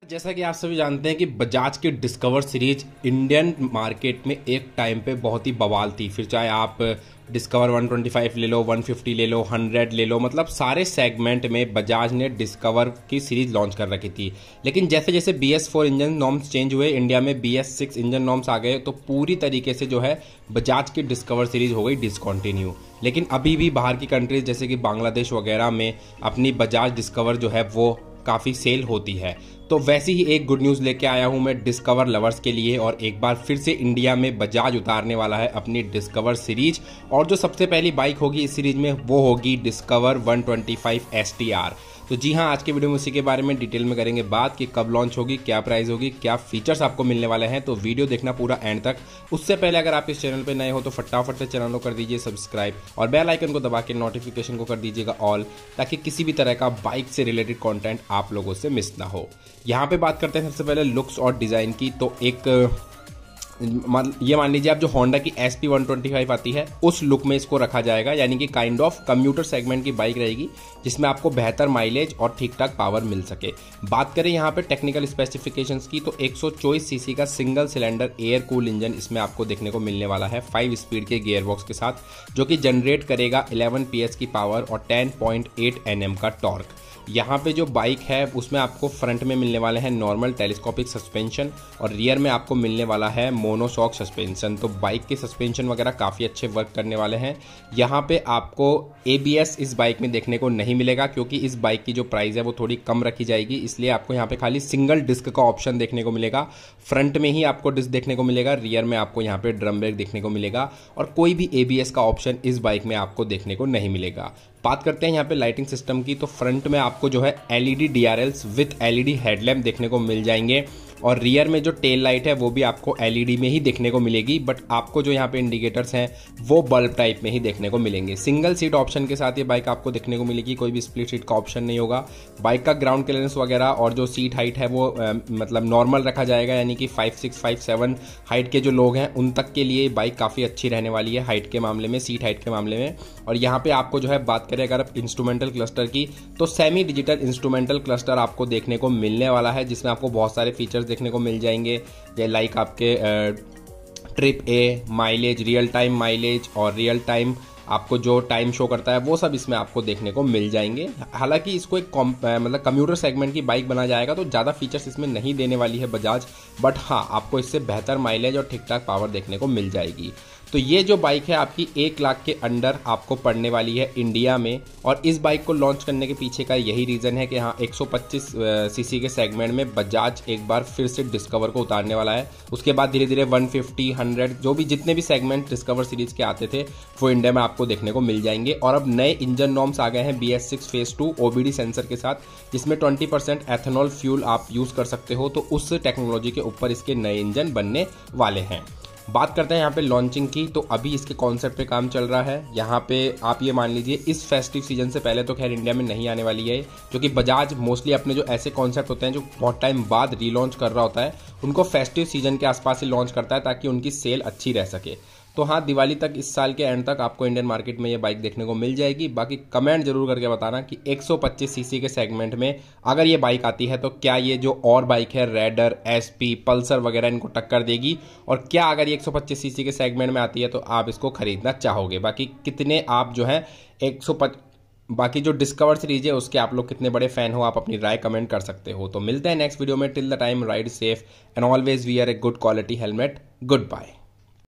जैसा कि आप सभी जानते हैं कि बजाज की डिस्कवर सीरीज इंडियन मार्केट में एक टाइम पे बहुत ही बवाल थी। फिर चाहे आप डिस्कवर 125 ले लो, 150 ले लो, 100 ले लो, मतलब सारे सेगमेंट में बजाज ने डिस्कवर की सीरीज लॉन्च कर रखी थी। लेकिन जैसे जैसे BS4 इंजन नॉर्म्स चेंज हुए, इंडिया में BS6 इंजन नॉर्म्स आ गए, तो पूरी तरीके से जो है बजाज की डिस्कवर सीरीज हो गई डिसकंटिन्यू। लेकिन अभी भी बाहर की कंट्रीज जैसे कि बांग्लादेश वगैरह में अपनी बजाज डिस्कवर जो है वो काफ़ी सेल होती है। तो वैसी ही एक गुड न्यूज़ लेके आया हूं मैं डिस्कवर लवर्स के लिए, और एक बार फिर से इंडिया में बजाज उतारने वाला है अपनी डिस्कवर सीरीज। और जो सबसे पहली बाइक होगी इस सीरीज में वो होगी डिस्कवर 125 STR। तो जी हाँ, आज के वीडियो में उसी के बारे में डिटेल में करेंगे बात कि कब लॉन्च होगी, क्या प्राइस होगी, क्या फीचर्स आपको मिलने वाले हैं। तो वीडियो देखना पूरा एंड तक। उससे पहले अगर आप इस चैनल पर नए हो तो फटाफट से चैनल को कर दीजिए सब्सक्राइब और बेल आइकन को दबा के नोटिफिकेशन को कर दीजिएगा ऑल, ताकि किसी भी तरह का बाइक से रिलेटेड कंटेंट आप लोगों से मिस ना हो। यहाँ पे बात करते हैं सबसे पहले लुक्स और डिज़ाइन की। तो एक ये मान लीजिए आप जो होंडा की SP 125 आती है उस लुक में इसको रखा जाएगा, यानी कि काइंड ऑफ कम्यूटर सेगमेंट की बाइक रहेगी जिसमें आपको बेहतर माइलेज और ठीक ठाक पावर मिल सके। बात करें यहाँ पे टेक्निकल स्पेसिफिकेशंस की, तो 124 सीसी का single cylinder air cool engine इसमें आपको देखने को मिलने वाला है 5 स्पीड के गियर बॉक्स के साथ, जो कि जनरेट करेगा 11 PS की पावर और 10.8 Nm का टॉर्क। यहाँ पे जो बाइक है उसमें आपको फ्रंट में मिलने वाले हैं नॉर्मल टेलीस्कोपिक सस्पेंशन और रियर में आपको मिलने वाला है मोनोशॉक सस्पेंशन। तो बाइक के सस्पेंशन वगैरह काफ़ी अच्छे वर्क करने वाले हैं। यहाँ पे आपको ABS इस बाइक में देखने को नहीं मिलेगा, क्योंकि इस बाइक की जो प्राइस है वो थोड़ी कम रखी जाएगी, इसलिए आपको यहाँ पे खाली सिंगल डिस्क का ऑप्शन देखने को मिलेगा। फ्रंट में ही आपको डिस्क देखने को मिलेगा, रियर में आपको यहाँ पे ड्रम ब्रेक देखने को मिलेगा, और कोई भी ABS का ऑप्शन इस बाइक में आपको देखने को नहीं मिलेगा। बात करते हैं यहाँ पे लाइटिंग सिस्टम की, तो फ्रंट में आपको जो है LED DRLs with LED headlamp देखने को मिल जाएंगे, और रियर में जो टेल लाइट है वो भी आपको LED में ही देखने को मिलेगी, बट आपको जो यहाँ पे इंडिकेटर्स हैं वो बल्ब टाइप में ही देखने को मिलेंगे। सिंगल सीट ऑप्शन के साथ ये बाइक आपको देखने को मिलेगी, कोई भी स्प्लिट सीट का ऑप्शन नहीं होगा। बाइक का ग्राउंड क्लियरेंस वगैरह और जो सीट हाइट है वो मतलब नॉर्मल रखा जाएगा, यानी कि 5'6", 5'7" हाइट के जो लोग हैं उन तक के लिए बाइक काफ़ी अच्छी रहने वाली है हाइट के मामले में, सीट हाइट के मामले में। और यहाँ पे आपको जो है बात करें अगर आप इंस्ट्रूमेंटल क्लस्टर की, तो सेमी डिजिटल इंस्ट्रूमेंटल क्लस्टर आपको देखने को मिलने वाला है, जिसमें आपको बहुत सारे फीचर्स देखने को मिल जाएंगे, लाइक आपके trip A, mileage, real time mileage और रियल टाइम आपको जो टाइम शो करता है वो सब इसमें आपको देखने को मिल जाएंगे। हालांकि इसको एक मतलब कम्यूटर सेगमेंट की बाइक बना जाएगा तो ज़्यादा फीचर्स इसमें नहीं देने वाली है बजाज, बट हाँ आपको इससे बेहतर माइलेज और ठीक ठाक पावर देखने को मिल जाएगी। तो ये जो बाइक है आपकी 1 लाख के अंडर आपको पड़ने वाली है इंडिया में, और इस बाइक को लॉन्च करने के पीछे का यही रीज़न है कि हाँ 125 सीसी के सेगमेंट में बजाज एक बार फिर से डिस्कवर को उतारने वाला है। उसके बाद धीरे धीरे 150, 100 जो भी जितने भी सेगमेंट डिस्कवर सीरीज के आते थे वो इंडिया में आपको देखने को मिल जाएंगे। और अब नए इंजन नॉर्म्स आ गए हैं BS6 फेज 2 OBD सेंसर के साथ, जिसमें 20% एथेनॉल फ्यूल आप यूज़ कर सकते हो। तो उस टेक्नोलॉजी के ऊपर इसके नए इंजन बनने वाले हैं। बात करते हैं यहाँ पे लॉन्चिंग की, तो अभी इसके कॉन्सेप्ट पे काम चल रहा है। यहाँ पे आप ये मान लीजिए इस फेस्टिव सीजन से पहले तो खैर इंडिया में नहीं आने वाली है, क्योंकि बजाज मोस्टली अपने जो ऐसे कॉन्सेप्ट होते हैं जो बहुत टाइम बाद रीलॉन्च कर रहा होता है उनको फेस्टिव सीजन के आसपास ही लॉन्च करता है, ताकि उनकी सेल अच्छी रह सके। तो हाँ, दिवाली तक, इस साल के एंड तक आपको इंडियन मार्केट में ये बाइक देखने को मिल जाएगी। बाकी कमेंट जरूर करके बताना कि 125 सीसी के सेगमेंट में अगर ये बाइक आती है तो क्या ये जो और बाइक है रेडर, SP, पल्सर वगैरह इनको टक्कर देगी, और क्या अगर ये 125 सीसी के सेगमेंट में आती है तो आप इसको खरीदना चाहोगे। बाकी कितने आप जो है बाकी जो डिस्कवर सीरीज है उसके आप लोग कितने बड़े फैन हो, आप अपनी राय कमेंट कर सकते हो। तो मिलते हैं नेक्स्ट वीडियो में। Till the time ride safe and always wear a good quality helmet. Good bye.